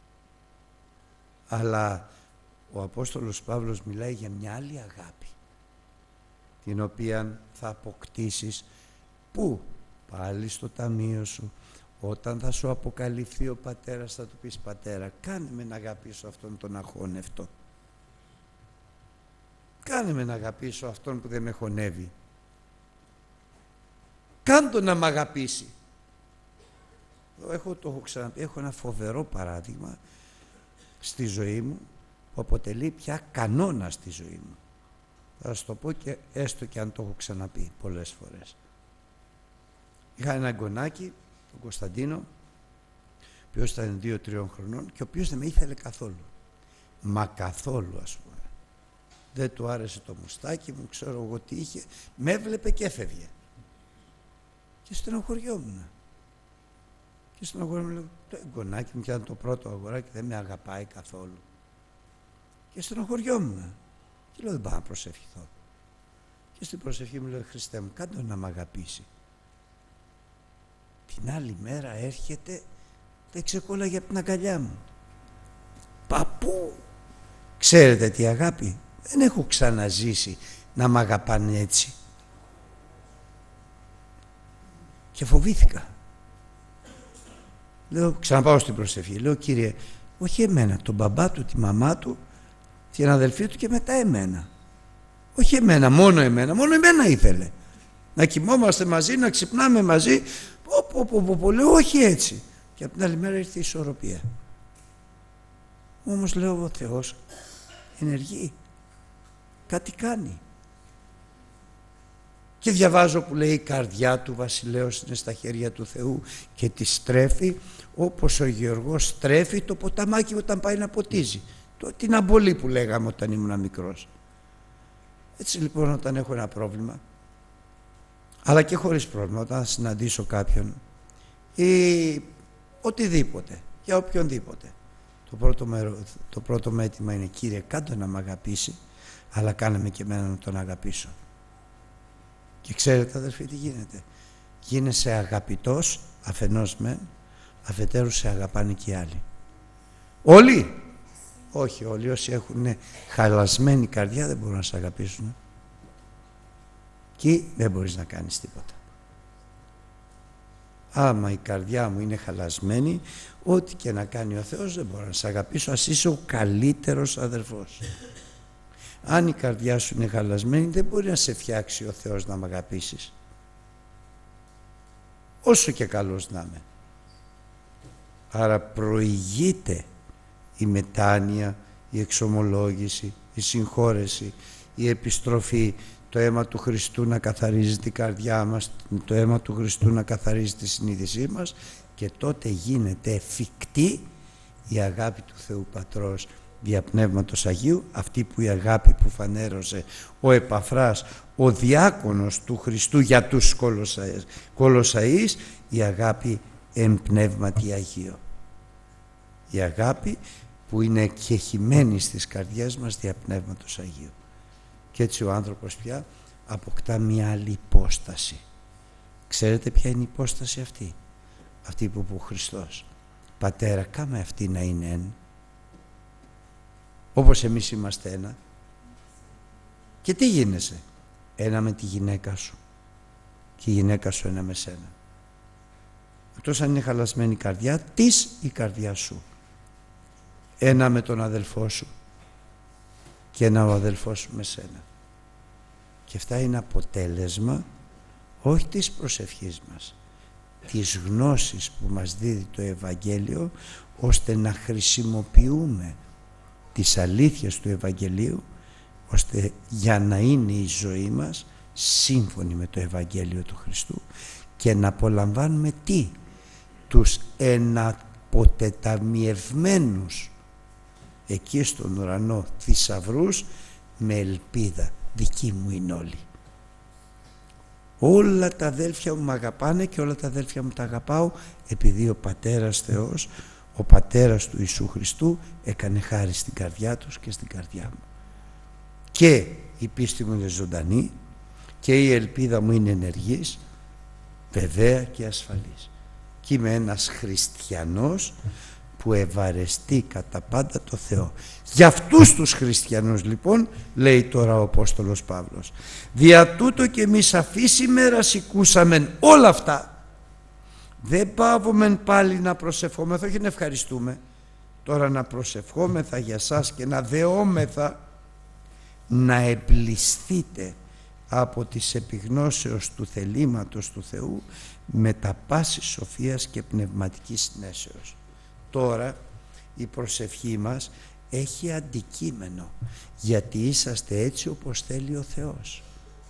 αλλά ο Απόστολος Παύλος μιλάει για μια άλλη αγάπη, την οποία θα αποκτήσεις πού? Πάλι στο ταμείο σου. Όταν θα σου αποκαλυφθεί ο Πατέρας, θα του πεις: Πατέρα, κάνε με να αγαπήσω αυτόν τον αχώνευτο. Κάνε με να αγαπήσω αυτόν που δεν με χωνεύει. Κάν' τον να μ' αγαπήσει. Το έχω ξαναπεί, έχω ένα φοβερό παράδειγμα στη ζωή μου που αποτελεί πια κανόνα στη ζωή μου. Θα σας το πω, και έστω και αν το έχω ξαναπεί πολλές φορές. Είχα ένα γονάκι, τον Κωνσταντίνο, ο οποίος ήταν 2-3 χρονών και ο οποίος δεν με ήθελε καθόλου. Μα καθόλου, ας πούμε. Δεν του άρεσε το μουστάκι μου, ξέρω εγώ τι είχε. Με έβλεπε και έφευγε. Και στενοχωριόμουν. Και στενοχωριόμουν, λέω: το εγγονάκι μου, και ήταν το πρώτο αγοράκι, δεν με αγαπάει καθόλου. Και στενοχωριόμουν. Και λέω: δεν πάω να προσευχηθώ. Και στην προσευχή μου λέω: Χριστέ μου, κάνε τον να μ' αγαπήσει. Την άλλη μέρα έρχεται, δεν ξεκόλλαγε από την αγκαλιά μου. Παππού! Ξέρετε τι αγάπη? Δεν έχω ξαναζήσει να μ' αγαπάνε έτσι. Και φοβήθηκα. Λέω, ξαναπάω στην προσευχή, λέω: Κύριε, όχι εμένα, τον μπαμπά του, τη μαμά του, την αδελφή του και μετά εμένα. Όχι εμένα, μόνο εμένα ήθελε. Να κοιμόμαστε μαζί, να ξυπνάμε μαζί. Λέω: όχι έτσι. Και από την άλλη μέρα ήρθε η ισορροπία. Όμως λέω: ο Θεός ενεργεί. Κάτι κάνει. Και διαβάζω που λέει: η καρδιά του βασιλέως είναι στα χέρια του Θεού και τη στρέφει όπως ο γεωργός στρέφει το ποταμάκι όταν πάει να ποτίζει. Την αμπολή που λέγαμε όταν ήμουν μικρός. Έτσι λοιπόν, όταν έχω ένα πρόβλημα, αλλά και χωρίς πρόβλημα, όταν συναντήσω κάποιον ή οτιδήποτε, για οποιονδήποτε, Το πρώτο μου αίτημα είναι, Κύριε, κάντο να μ' αγαπήσει, αλλά κάνε με και εμένα να τον αγαπήσω. Και ξέρετε, αδερφοί, τι γίνεται? Γίνεσαι αγαπητός αφενός μεν, αφετέρου σε αγαπάνε και οι άλλοι. Όλοι? Όχι όλοι. Όσοι έχουν χαλασμένη καρδιά δεν μπορούν να σε αγαπήσουν. Και δεν μπορείς να κάνεις τίποτα. Άμα η καρδιά μου είναι χαλασμένη, ό,τι και να κάνει ο Θεός δεν μπορώ να σε αγαπήσω, ας είσαι ο καλύτερος αδερφός. Αν η καρδιά σου είναι χαλασμένη, δεν μπορεί να σε φτιάξει ο Θεός να μ' αγαπήσεις, όσο και καλός να είμαι. Άρα προηγείται η μετάνοια, η εξομολόγηση, η συγχώρεση, η επιστροφή, το αίμα του Χριστού να καθαρίζει την καρδιά μας, το αίμα του Χριστού να καθαρίζει τη συνείδησή μας, και τότε γίνεται εφικτή η αγάπη του Θεού Πατρός δια Πνεύματος Αγίου, αυτή που η αγάπη που φανέρωσε ο Επαφράς, ο διάκονος του Χριστού για τους Κολοσσαείς, η αγάπη εν Πνεύματι Αγίο. Η αγάπη που είναι εκχεχημένη στις καρδιές μας δια Πνεύματος Αγίου. Και έτσι ο άνθρωπος πια αποκτά μια άλλη υπόσταση. Ξέρετε ποια είναι η υπόσταση αυτή? Αυτή που είπε ο Χριστός: Πατέρα, κάμε αυτή να είναι εν, όπως εμείς είμαστε ένα. Και τι γίνεσαι? Ένα με τη γυναίκα σου και η γυναίκα σου ένα με σένα. Εκτός αν είναι χαλασμένη η καρδιά της, η καρδιά σου. Ένα με τον αδελφό σου και ένα ο αδελφός σου με σένα. Και αυτά είναι αποτέλεσμα όχι της προσευχής μας, της γνώσης που μας δίδει το Ευαγγέλιο, ώστε να χρησιμοποιούμε τις αλήθειες του Ευαγγελίου, ώστε για να είναι η ζωή μας σύμφωνη με το Ευαγγέλιο του Χριστού και να απολαμβάνουμε τι? Τους εναποτεταμιευμένους εκεί στον ουρανό θησαυρούς, με ελπίδα. Δική μου είναι όλοι. Όλα τα αδέλφια μου μ' αγαπάνε και όλα τα αδέλφια μου τα αγαπάω, επειδή ο Πατέρας Θεός, ο Πατέρας του Ιησού Χριστού, έκανε χάρη στην καρδιά τους και στην καρδιά μου. Και η πίστη μου είναι ζωντανή και η ελπίδα μου είναι ενεργής, βεβαία και ασφαλής. Και είμαι ένας χριστιανός που ευαρεστεί κατά πάντα το Θεό. Για αυτούς τους χριστιανούς λοιπόν, λέει τώρα ο Απόστολος Παύλος, δια τούτο και εμείς αφής ημέρας οικούσαμεν όλα αυτά, δεν παύομεν πάλι να προσευχόμεθα, όχι να ευχαριστούμε, τώρα να προσευχόμεθα για σας και να δεόμεθα, να εμπλησθείτε από τις επιγνώσεως του θελήματος του Θεού με τα πάσης σοφίας και πνευματικής συνέσεως. Τώρα η προσευχή μας έχει αντικείμενο, γιατί είσαστε έτσι όπως θέλει ο Θεός.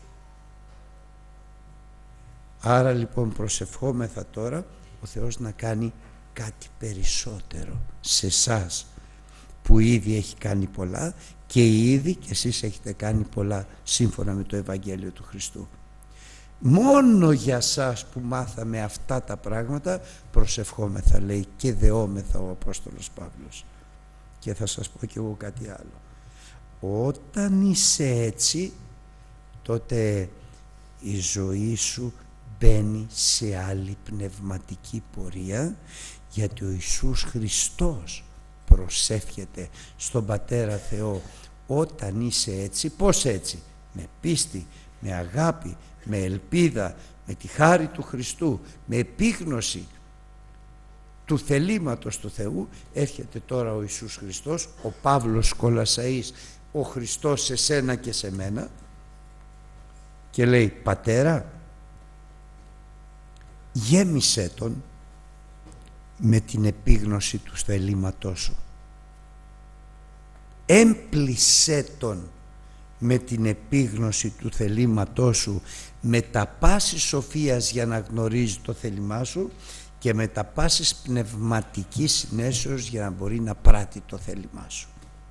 Άρα λοιπόν προσευχόμεθα τώρα ο Θεός να κάνει κάτι περισσότερο σε εσάς, που ήδη έχει κάνει πολλά και ήδη και εσείς έχετε κάνει πολλά σύμφωνα με το Ευαγγέλιο του Χριστού. Μόνο για σας που μάθαμε αυτά τα πράγματα προσευχόμεθα, λέει, και δεόμεθα ο Απόστολος Παύλος. Και θα σας πω κι εγώ κάτι άλλο. Όταν είσαι έτσι, τότε η ζωή σου μπαίνει σε άλλη πνευματική πορεία, γιατί ο Ιησούς Χριστός προσεύχεται στον Πατέρα Θεό. Όταν είσαι έτσι, πώς έτσι? Με πίστη, με αγάπη, με ελπίδα, με τη χάρη του Χριστού, με επίγνωση του θελήματος του Θεού. Έρχεται τώρα ο Ιησούς Χριστός, ο Παύλος Κολασσαής, ο Χριστός σε σένα και σε μένα, και λέει: Πατέρα, γέμισέ τον με την επίγνωση του θελήματός σου, έμπλησέ τον με την επίγνωση του θελήματός σου, με τα πάσης σοφίας για να γνωρίζει το θέλημά σου και με τα πάσης πνευματικής συνέσεως για να μπορεί να πράττει το θέλημά σου.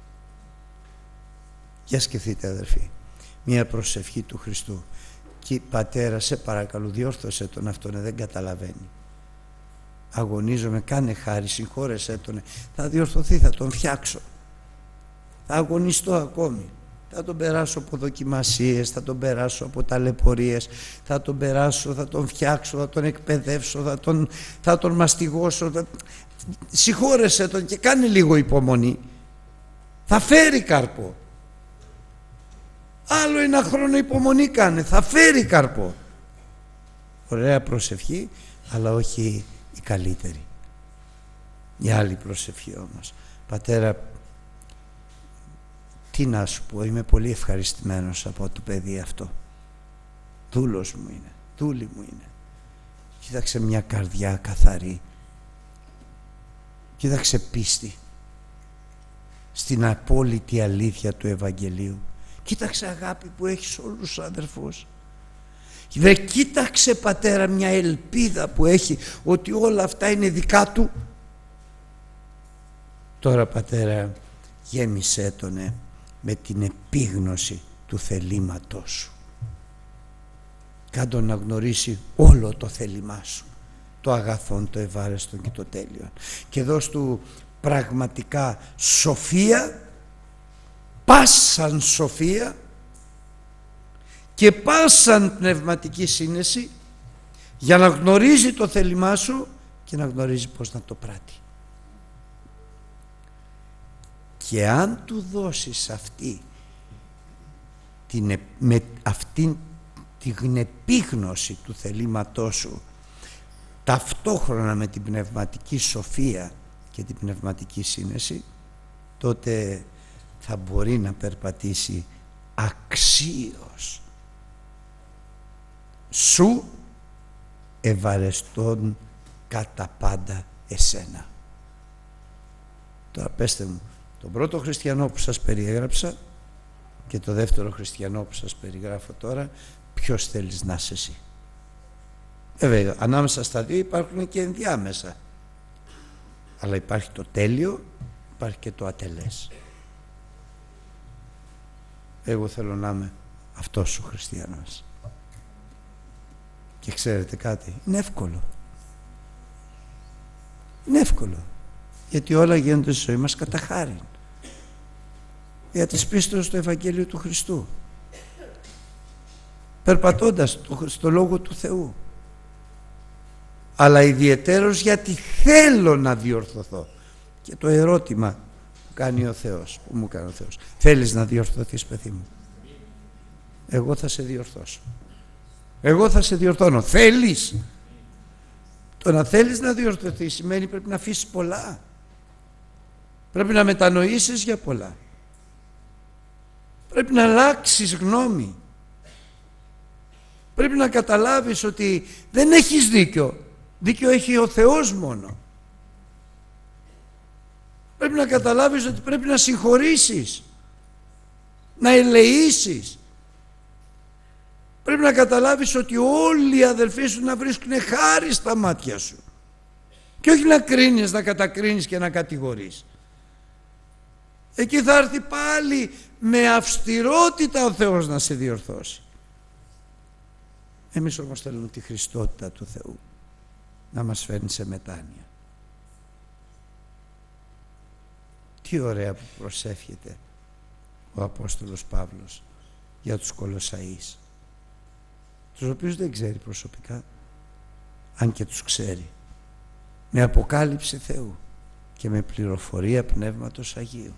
Για σκεφτείτε, αδερφοί, μια προσευχή του Χριστού: και Πατέρα, σε παρακαλώ, διόρθωσε τον αυτόν, δεν καταλαβαίνει. αγωνίζομαι, κάνε χάρη, συγχώρεσέ τον, θα διορθωθεί, θα τον φτιάξω, θα αγωνιστώ ακόμη, θα τον περάσω από δοκιμασίες, θα τον περάσω από ταλαιπωρίες, θα τον περάσω, θα τον φτιάξω, θα τον εκπαιδεύσω, θα τον μαστιγώσω, συγχώρεσέ τον και κάνε λίγο υπομονή, θα φέρει καρπό. Άλλο ένα χρόνο υπομονή κάνε, θα φέρει καρπό. Ωραία προσευχή, αλλά όχι η καλύτερη. Η άλλη προσευχή όμως. Πατέρα, τι να σου πω, είμαι πολύ ευχαριστημένος από το παιδί αυτό. Δούλος μου είναι, δούλη μου είναι. Κοίταξε μια καρδιά καθαρή. Κοίταξε πίστη στην απόλυτη αλήθεια του Ευαγγελίου. Κοίταξε αγάπη που έχεις όλους τους αδερφούς. Κοίταξε πατέρα μια ελπίδα που έχει ότι όλα αυτά είναι δικά του. Τώρα πατέρα γέμισέ τον με την επίγνωση του θελήματός σου. Κάντο να γνωρίσει όλο το θέλημά σου, το αγαθόν, το ευάρεστον και το τέλειον, και δώσ' του πραγματικά σοφία, πάσαν σοφία και πάσαν πνευματική σύνεση, για να γνωρίζει το θέλημά σου και να γνωρίζει πως να το πράττει. Και αν του δώσεις αυτήν την επίγνωση του θελήματός σου, ταυτόχρονα με την πνευματική σοφία και την πνευματική σύνεση, τότε θα μπορεί να περπατήσει αξίως σου ευαρεστών κατά πάντα εσένα. Τώρα πέστε μου, τον πρώτο χριστιανό που σας περιέγραψα και το δεύτερο χριστιανό που σας περιγράφω τώρα, ποιος θέλεις να είσαι εσύ? Βέβαια, ανάμεσα στα δύο υπάρχουν και ενδιάμεσα, αλλά υπάρχει το τέλειο, υπάρχει και το ατελές. Εγώ θέλω να είμαι αυτός ο χριστιανός. Και ξέρετε κάτι, είναι εύκολο. Είναι εύκολο, γιατί όλα γίνονται στη ζωή μας κατά χάριν, για τις πίστεως στο Ευαγγέλιο του Χριστού, περπατώντας στο Λόγο του Θεού, αλλά ιδιαιτέρως γιατί θέλω να διορθωθώ. Και το ερώτημα που κάνει ο Θεός, που μου κάνει ο Θεός, θέλεις να διορθωθείς παιδί μου? Εγώ θα σε διορθώσω, εγώ θα σε διορθώνω. Θέλεις? Το να θέλεις να διορθωθείς σημαίνει πρέπει να αφήσεις πολλά, πρέπει να μετανοήσεις για πολλά, πρέπει να αλλάξεις γνώμη, πρέπει να καταλάβεις ότι δεν έχεις δίκιο, δίκιο έχει ο Θεός μόνο. Πρέπει να καταλάβεις ότι πρέπει να συγχωρήσεις, να ελεήσεις. Πρέπει να καταλάβεις ότι όλοι οι αδελφοί σου να βρίσκουν χάρη στα μάτια σου και όχι να κρίνεις, να κατακρίνεις και να κατηγορείς. Εκεί θα έρθει πάλι με αυστηρότητα ο Θεός να σε διορθώσει. Εμείς όμως θέλουμε τη Χριστότητα του Θεού να μας φέρνει σε μετάνοια. Τι ωραία που προσεύχεται ο Απόστολος Παύλος για τους Κολοσσαείς, τους οποίους δεν ξέρει προσωπικά, αν και τους ξέρει, με αποκάλυψη Θεού και με πληροφορία Πνεύματος Αγίου.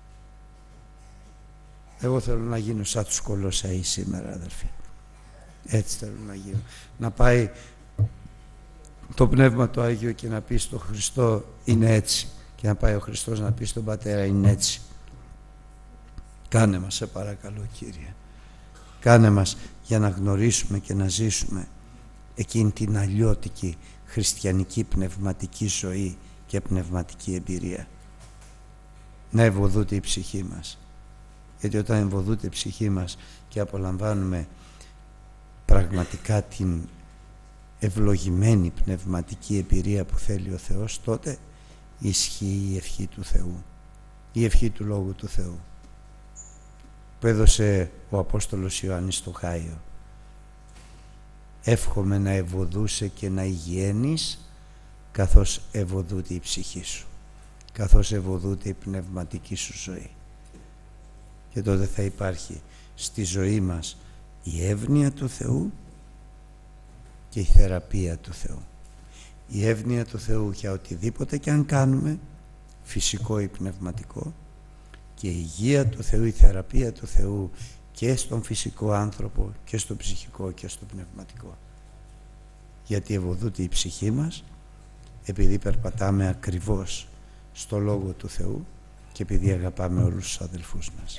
Εγώ θέλω να γίνω σαν τους Κολοσσαείς σήμερα, αδερφοί. Έτσι θέλω να γίνω. Να πάει το Πνεύμα το Άγιο και να πει στον Χριστό είναι έτσι, και να πάει ο Χριστός να πει στον Πατέρα είναι έτσι. Κάνε μας, σε παρακαλώ Κύριε, κάνε μας για να γνωρίσουμε και να ζήσουμε εκείνη την αλλιώτικη χριστιανική πνευματική ζωή και πνευματική εμπειρία. Να ευωδούται η ψυχή μας, γιατί όταν εμβοδούται η ψυχή μας και απολαμβάνουμε πραγματικά την ευλογημένη πνευματική εμπειρία που θέλει ο Θεός, τότε ισχύει η ευχή του Θεού, η ευχή του Λόγου του Θεού που έδωσε ο Απόστολος Ιωάννης στο Χάιο. Εύχομαι να ευωδούσε και να υγιαίνεις καθώς ευωδούται η ψυχή σου, καθώς ευωδούται η πνευματική σου ζωή. Και τότε θα υπάρχει στη ζωή μας η εύνοια του Θεού και η θεραπεία του Θεού. Η εύνοια του Θεού για οτιδήποτε και αν κάνουμε, φυσικό ή πνευματικό, και η υγεία του Θεού, η θεραπεία του Θεού και στον φυσικό άνθρωπο και στο ψυχικό και στο πνευματικό. Γιατί ευωδούται η ψυχή μας επειδή περπατάμε ακριβώς στο Λόγο του Θεού και επειδή αγαπάμε όλους τους αδελφούς μας.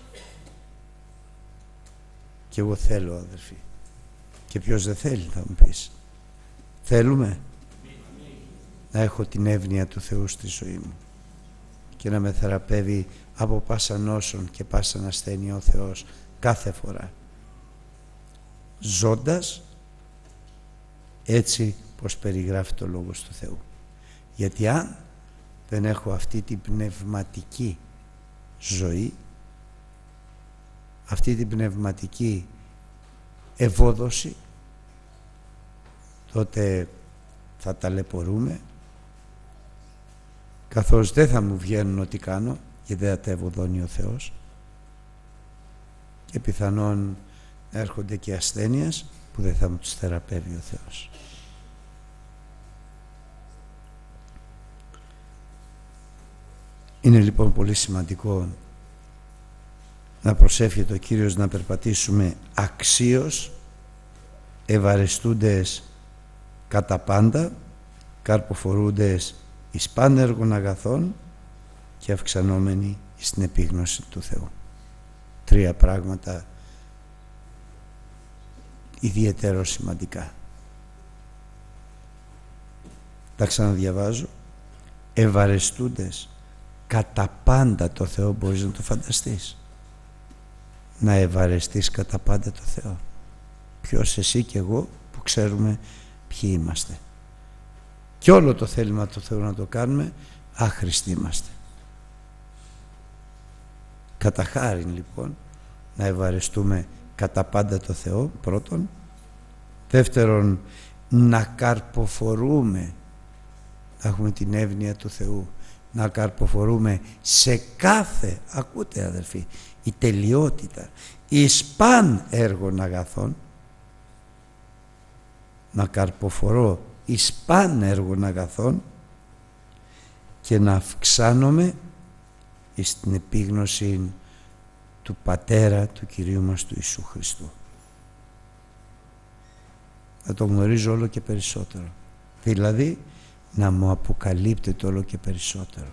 Και εγώ θέλω, αδελφοί. Και ποιος δεν θέλει, θα μου πεις. Θέλουμε να έχω την εύνοια του Θεού στη ζωή μου και να με θεραπεύει από πάσα νόσον και πάσα ασθένεια ο Θεός κάθε φορά, ζώντας έτσι πως περιγράφει το Λόγος του Θεού. Γιατί αν δεν έχω αυτή την πνευματική ζωή, αυτή την πνευματική ευόδοση, τότε θα ταλαιπωρούμε, καθώς δεν θα μου βγαίνουν ό,τι κάνω, γιατί δεν θα τα ευωδώνει ο Θεός, και πιθανόν έρχονται και ασθένειες που δεν θα μου τους θεραπεύει ο Θεός. Είναι λοιπόν πολύ σημαντικό να προσεύχεται ο Κύριος να περπατήσουμε αξίως, ευαρεστούντες κατά πάντα, καρποφορούντες εις πάνεργων αγαθών και αυξανόμενοι στην επίγνωση του Θεού. 3 πράγματα ιδιαίτερα σημαντικά. Τα ξαναδιαβάζω. Ευαρεστούντες κατά πάντα το Θεό. Μπορείς να το φανταστείς? Να ευαρεστείς κατά πάντα το Θεό. Ποιος? Εσύ και εγώ που ξέρουμε ποιοι είμαστε. Και όλο το θέλημα του Θεού να το κάνουμε, άχρηστοι είμαστε. Κατά χάριν λοιπόν να ευαρεστούμε κατά πάντα το Θεό, πρώτον. Δεύτερον, να καρποφορούμε, να έχουμε την εύνοια του Θεού, να καρποφορούμε σε κάθε, ακούτε αδελφοί, η τελειότητα, εις παν έργων αγαθών, να καρποφορώ εις παν έργων αγαθών και να αυξάνομαι εις την επίγνωση του Πατέρα του Κυρίου μας του Ιησού Χριστού. Να τον γνωρίζω όλο και περισσότερο, δηλαδή να μου αποκαλύπτεται όλο και περισσότερο.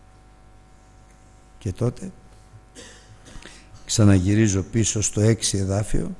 Και τότε ξαναγυρίζω πίσω στο 6 εδάφιο,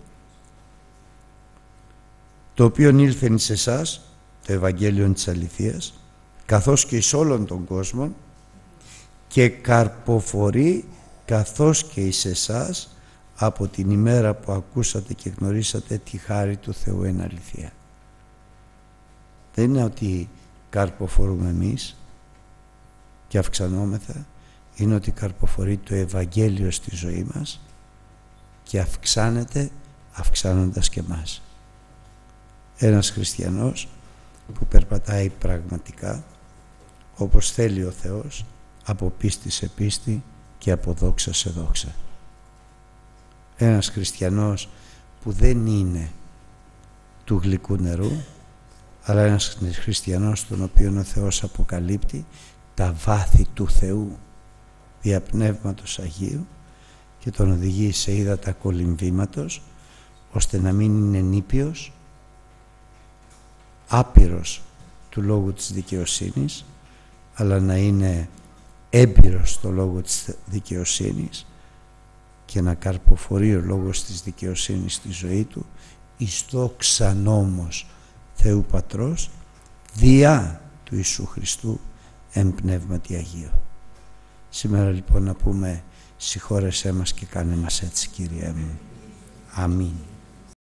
το οποίο ήλθεν σε εσάς, το Ευαγγέλιο της αληθείας, καθώς και εις όλων των κόσμων, και καρποφορεί καθώς και εις εσάς από την ημέρα που ακούσατε και γνωρίσατε τη χάρη του Θεού εν αληθεία. Δεν είναι ότι καρποφορούμε εμείς και αυξανόμεθα, είναι ότι καρποφορεί το Ευαγγέλιο στη ζωή μας και αυξάνεται αυξάνοντας και εμάς. Ένας χριστιανός που περπατάει πραγματικά όπως θέλει ο Θεός, από πίστη σε πίστη και από δόξα σε δόξα. Ένας χριστιανός που δεν είναι του γλυκού νερού, αλλά ένας χριστιανός τον οποίο ο Θεός αποκαλύπτει τα βάθη του Θεού δια Πνεύματος Αγίου και τον οδηγεί σε ύδατα κολυμβήματος, ώστε να μην είναι νήπιος, άπειρος του λόγου της δικαιοσύνης, αλλά να είναι έμπειρος στο λόγο της δικαιοσύνης και να καρποφορεί ο λόγος της δικαιοσύνης στη ζωή του εις δόξα νόμος Θεού Πατρός διά του Ιησού Χριστού εν πνεύματι Αγίου. Σήμερα λοιπόν να πούμε: συγχώρεσέ μας και κάνε μας έτσι, Κύριε μου. Αμήν.